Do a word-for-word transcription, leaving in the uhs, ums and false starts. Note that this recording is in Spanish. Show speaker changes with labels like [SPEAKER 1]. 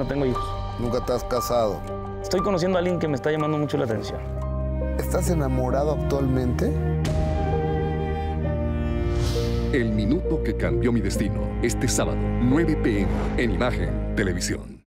[SPEAKER 1] No tengo hijos.
[SPEAKER 2] ¿Nunca te has casado?
[SPEAKER 1] Estoy conociendo a alguien que me está llamando mucho la atención.
[SPEAKER 2] ¿Estás enamorado actualmente?
[SPEAKER 3] El minuto que cambió mi destino. Este sábado, nueve p m en Imagen Televisión.